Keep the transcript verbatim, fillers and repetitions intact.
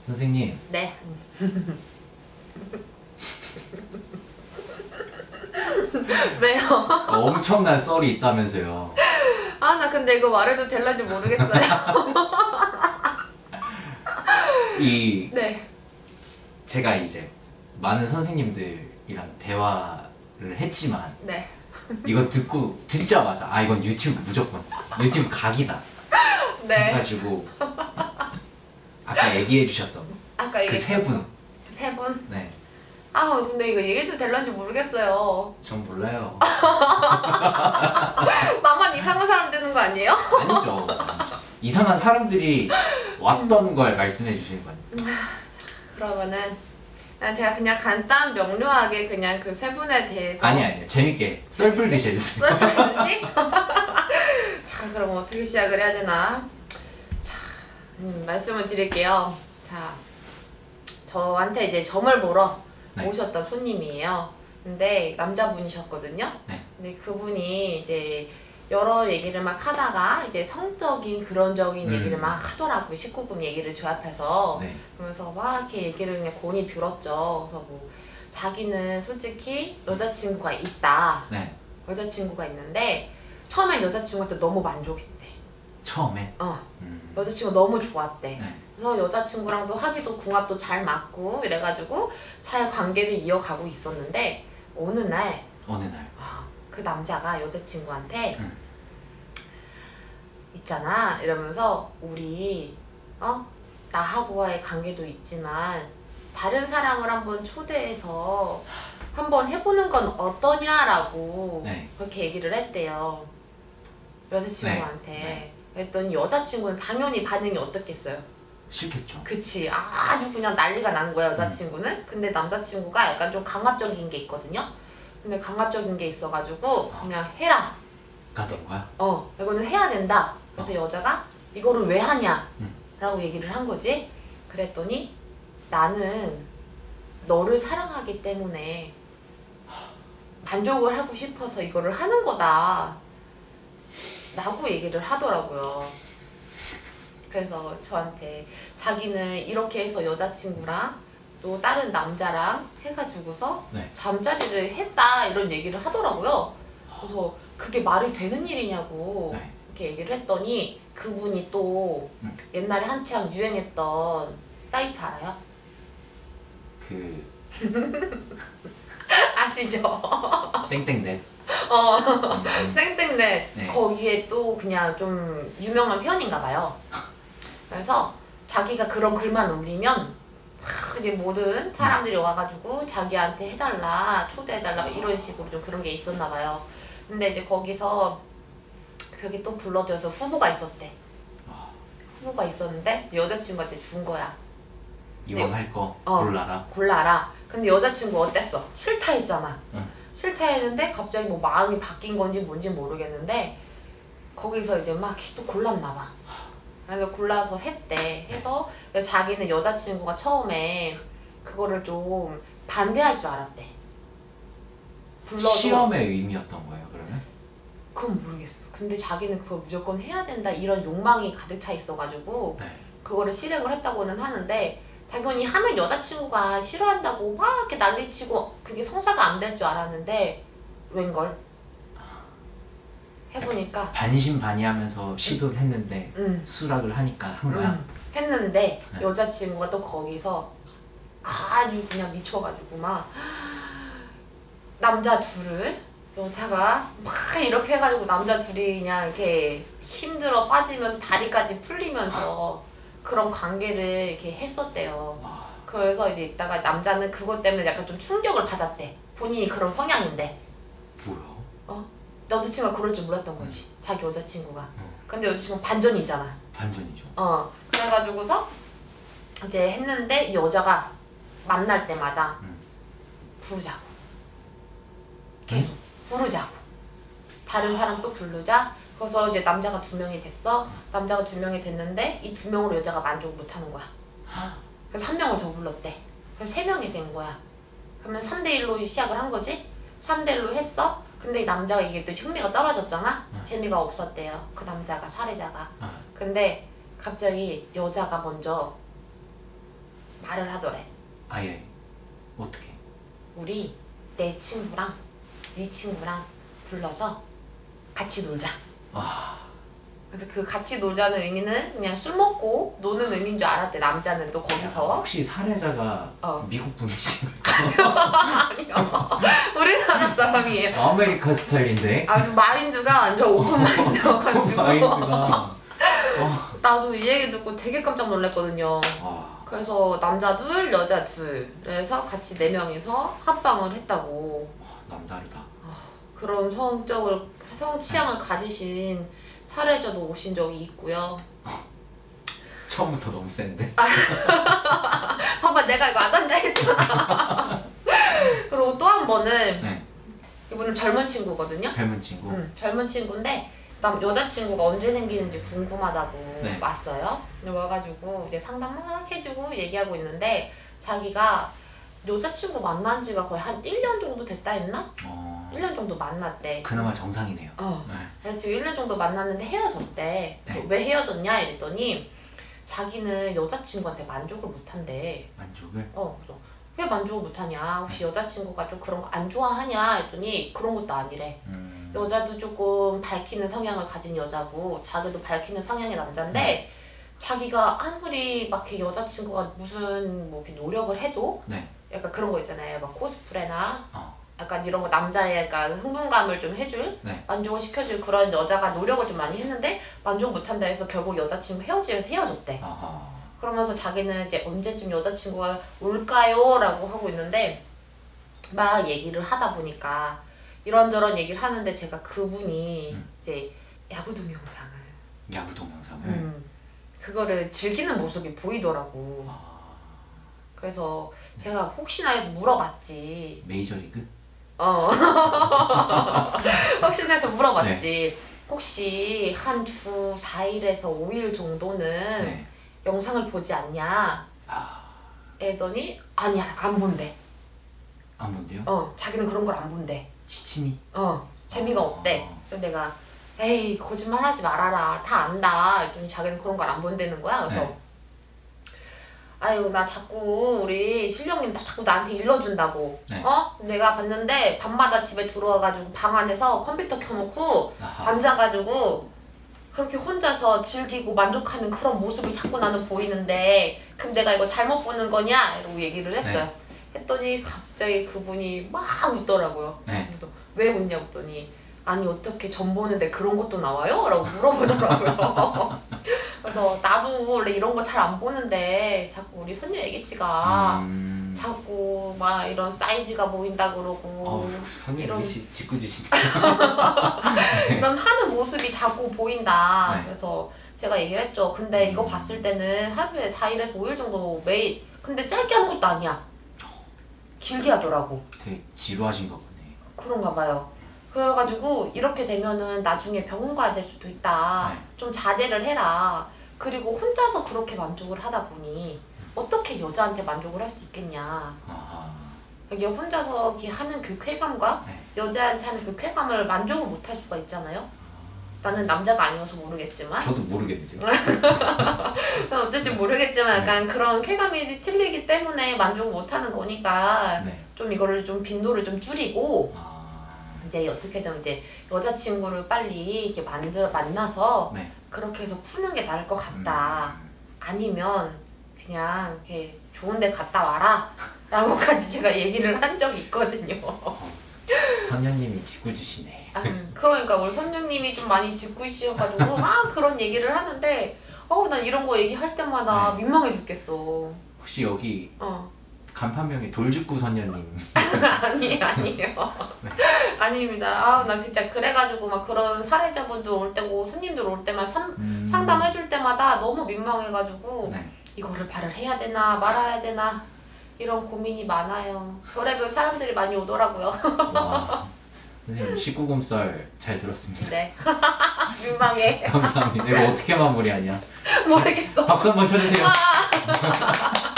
선생님. 네. 왜요? 엄청난 썰이 있다면서요. 아, 나 근데 이거 말해도 될런지 모르겠어요. 이 네. 제가 이제 많은 선생님들이랑 대화를 했지만 네. 이거 듣고 듣자마자 아 이건 유튜브 무조건 유튜브 각이다 네. 해가지고 아까 얘기해 주셨던 아까 그 세 분. 세 분? 네. 아, 근데 이거 얘기해도 될런지 모르겠어요. 전 몰라요. 나만 이상한 사람 되는 거 아니에요? 아니죠. 이상한 사람들이 왔던 걸 말씀해 주시는 거니까. 그러면은 난 제가 그냥 간단 명료하게 그냥 그 세 분에 대해서 아니 아니요. 재밌게 썰 풀듯이 해주세요. 썰 풀듯이? 자, 그럼 어떻게 시작을 해야 되나? 자, 음, 말씀을 드릴게요. 자, 저한테 이제 점을 보러 네. 오셨던 손님이에요. 근데 남자분이셨거든요. 네. 근데 그분이 이제 여러 얘기를 막 하다가 이제 성적인 그런적인 음. 얘기를 막 하더라고요. 십구 금 얘기를 저 앞에서. 네. 그러면서 막 이렇게 얘기를 그냥 곤히 들었죠. 그래서 뭐 자기는 솔직히 여자친구가 있다. 네. 여자친구가 있는데 처음엔 여자친구한테 너무 만족했대. 처음에. 어. 음. 여자친구 너무 좋았대. 네. 그래서 여자친구랑도 합의도 궁합도 잘 맞고 이래가지고 잘 관계를 이어가고 있었는데 어느 날 어느 날. 그 남자가 여자친구한테 음. 있잖아 이러면서 우리 어 나하고와의 관계도 있지만 다른 사람을 한번 초대해서 한번 해보는 건 어떠냐라고 네. 그렇게 얘기를 했대요. 여자친구한테. 네. 그랬더니 여자친구는 당연히 반응이 어떻겠어요? 싫겠죠. 그치, 아주 그냥 난리가 난 거야 여자친구는. 음. 근데 남자친구가 약간 좀 강압적인 게 있거든요. 근데 강압적인 게 있어가지고 그냥 해라. 가던 거야? 어, 이거는 해야 된다. 그래서 어. 여자가 이거를 왜 하냐 음. 라고 얘기를 한 거지. 그랬더니 나는 너를 사랑하기 때문에 만족을 하고 싶어서 이거를 하는 거다 라고 얘기를 하더라고요. 그래서 저한테 자기는 이렇게 해서 여자친구랑 또 다른 남자랑 해가지고서 네. 잠자리를 했다 이런 얘기를 하더라고요. 그래서 그게 말이 되는 일이냐고 네. 이렇게 얘기를 했더니 그분이 또 음. 옛날에 한참 유행했던 사이트 알아요? 그 아시죠? 땡땡넷. 어, 음. 땡땡넷. 네. 거기에 또 그냥 좀 유명한 편인가 봐요. 그래서 자기가 그런 글만 올리면 이제 모든 사람들이 와가지고 자기한테 해달라, 초대해달라 이런 식으로 좀 그런 게 있었나 봐요. 근데 이제 거기서 그렇게 또 불러줘서 후보가 있었대. 후보가 있었는데 여자친구한테 준 거야. 이왕할 거 어, 골라라. 골라라. 근데 여자친구 어땠어? 싫다 했잖아. 응. 싫다 했는데 갑자기 뭐 마음이 바뀐 건지 뭔지 모르겠는데 거기서 이제 막 또 골랐나 봐. 그래서 골라서 했대. 해서 자기는 여자친구가 처음에 그거를 좀 반대할 줄 알았대. 불러도 시험의 의미였던 거예요, 그러면? 그건 모르겠어. 근데 자기는 그걸 무조건 해야 된다 이런 욕망이 가득 차 있어가지고 네. 그거를 실행을 했다고는 하는데 당연히 하면 여자친구가 싫어한다고 막 이렇게 난리치고 그게 성사가 안 될 줄 알았는데 웬걸 해보니까 반신반의하면서 시도를 했는데 음. 수락을 하니까 한 거야. 음. 했는데 네. 여자친구가 또 거기서 아주 그냥 미쳐가지고 막 남자 둘을 여자가 막 이렇게 해가지고 남자 둘이 그냥 이렇게 힘들어 빠지면서 다리까지 풀리면서 그런 관계를 이렇게 했었대요. 와. 그래서 이제 이따가 남자는 그것 때문에 약간 좀 충격을 받았대. 본인이 그런 성향인데. 뭐야? 어? 여자친구가 그럴 줄 몰랐던 거지. 음. 자기 여자친구가. 음. 근데 여자친구는 반전이잖아. 반전이죠. 어. 그래가지고서 이제 했는데 여자가 만날 때마다 음. 부르자고. 계속 부르자고. 다른 사람 또 부르자. 그래서 이제 남자가 두 명이 됐어. 남자가 두 명이 됐는데 이 두 명으로 여자가 만족 못 하는 거야. 그래서 한 명을 더 불렀대. 그럼 세 명이 된 거야. 그러면 삼 대 일로 시작을 한 거지? 삼 대 일로 했어? 근데 이 남자가 이게 또 흥미가 떨어졌잖아? 응. 재미가 없었대요. 그 남자가, 살해자가. 응. 근데 갑자기 여자가 먼저 말을 하더래. 아예 어떻게? 우리 내 친구랑 네 친구랑 불러서 같이 놀자. 아 그래서 그 같이 놀자는 의미는 그냥 술 먹고 노는 의미인 줄 알았대. 남자는 또 거기서. 혹시 살해자가 어. 미국 분이신가요? 아니요. 우리나라 사람이에요. 아메리카 스타일인데? 아주 마인드가 완전 오픈 마인드여가지고 마인드가 어. 나도 이 얘기 듣고 되게 깜짝 놀랐거든요. 아, 그래서 남자 둘, 여자 둘 그래서 같이 네 명이서 합방을 했다고. 남다르다. 그런 성적을 성 취향을 가지신 살해자도 오신 적이 있고요. 처음부터 너무 센데? 봐봐, 내가 이거 안 한다 했잖아. 그리고 또 한 번은 네. 이분은 젊은 친구거든요. 젊은 친구? 응, 젊은 친구인데 남 여자친구가 언제 생기는지 궁금하다고 네. 왔어요. 근데 와가지고 이제 상담 막 해주고 얘기하고 있는데 자기가 여자친구 만난 지가 거의 한 일 년 정도 됐다 했나? 어... 일 년 정도 만났대. 그나마 정상이네요. 어. 네. 그래서 지금 일 년 정도 만났는데 헤어졌대. 그래서 네. 왜 헤어졌냐 이랬더니 자기는 여자친구한테 만족을 못한대. 만족을? 어, 그래서 왜 만족을 못하냐? 혹시 여자친구가 좀 그런 거 안 좋아하냐? 했더니 그런 것도 아니래. 음... 여자도 조금 밝히는 성향을 가진 여자고 자기도 밝히는 성향의 남자인데 네. 자기가 아무리 막 이렇게 여자친구가 무슨 뭐 이렇게 노력을 해도 네. 약간 그런 거 있잖아요. 막 코스프레나 어. 약간 이런 거 남자의 약간 흥분감을 좀 해줄 네. 만족을 시켜줄 그런 여자가 노력을 좀 많이 했는데 만족 못한다 해서 결국 여자친구 헤어지면서 헤어졌대. 아하. 그러면서 자기는 이제 언제쯤 여자친구가 올까요? 라고 하고 있는데 막 얘기를 하다 보니까 이런저런 얘기를 하는데 제가 그분이 음. 이제 야구 동영상을 야구 동영상을? 음, 그거를 즐기는 모습이 보이더라고. 아... 그래서 제가 혹시나 해서 물어봤지. 메이저리그? 어. 혹시나 해서 물어봤지. 네. 혹시 한 주 사 일에서 오 일 정도는 네. 영상을 보지 않냐? 아... 이랬더니 아니야, 안 본대. 안 본대요? 어, 자기는 그런 걸 안 본대. 시침이? 어, 재미가 아... 없대. 그래서 내가 에이, 거짓말 하지 말아라. 다 안다. 이랬더니 자기는 그런 걸 안 본다는 거야. 그래서 네. 아유, 나 자꾸 우리 실령님 다 자꾸 나한테 일러준다고. 네. 어? 내가 봤는데 밤마다 집에 들어와가지고 방 안에서 컴퓨터 켜놓고 아하. 앉아가지고 그렇게 혼자서 즐기고 만족하는 그런 모습이 자꾸 나는 보이는데 그럼 내가 이거 잘못 보는 거냐? 이러고 얘기를 했어요. 네. 했더니 갑자기 그분이 막 웃더라고요. 네. 그래서 왜 웃냐 했더니 아니 어떻게 전 보는데 그런 것도 나와요? 라고 물어보더라고요. 그래서 나도 원래 이런 거 잘 안 보는데 자꾸 우리 선녀 애기씨가 음... 자꾸 막 이런 사이즈가 보인다 그러고 어, 선녀 이런- 애기씨 짓궂으시네. 이런 하는 모습이 자꾸 보인다. 네. 그래서 제가 얘기를 했죠. 근데 이거 음. 봤을 때는 하루에 사 일에서 오 일 정도 매일 근데 짧게 하는 것도 아니야. 길게 하더라고. 되게 지루하신가 보네. 그런가 봐요. 그래가지고 이렇게 되면은 나중에 병원 가야 될 수도 있다. 네. 좀 자제를 해라. 그리고 혼자서 그렇게 만족을 하다 보니 어떻게 여자한테 만족을 할 수 있겠냐. 아하. 이게 혼자서 이렇게 하는 그 쾌감과 네. 여자한테 하는 그 쾌감을 만족을 못 할 수가 있잖아요. 나는 남자가 아니어서 모르겠지만 저도 모르겠는데요. 어쩔지 모르겠지만 네. 약간 그런 쾌감이 틀리기 때문에 만족을 못 하는 거니까 네. 좀 이거를 좀 빈도를 좀 줄이고 아... 이제 어떻게든 이제 여자친구를 빨리 이렇게 만들 만나서 네. 그렇게 해서 푸는 게 나을 것 같다. 음... 아니면 그냥 이렇게 좋은데 갔다 와라 라고까지 제가 얘기를 한 적이 있거든요. 어, 선녀님이 짓궂으시네. 아, 그러니까 우리 선녀님이 좀 많이 짓궂으셔가지고 막 그런 얘기를 하는데 어, 난 이런 거 얘기할 때마다 네. 민망해 죽겠어. 혹시 여기 어. 간판명이 돌직구 선녀님? 아니 아니에요. 네. 아닙니다. 아, 난 진짜 그래가지고 막 그런 살해자분들 올 때고 손님들 올 때만 상, 음... 상담해줄 때마다 너무 민망해가지고 네. 이거를 말을 해야 되나 말아야 되나 이런 고민이 많아요. 별의별 사람들이 많이 오더라고요. 와, 선생님 십구 금살 잘 들었습니다. 네. 민망해. 감사합니다. 이거 어떻게 마무리하냐? 모르겠어. 박수 한번 쳐주세요. 아.